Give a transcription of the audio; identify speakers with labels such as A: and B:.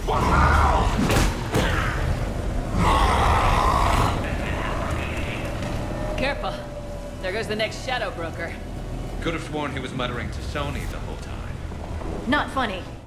A: Careful. There goes the next shadow broker.
B: Could have sworn he was muttering to Sony the whole time.
A: Not funny.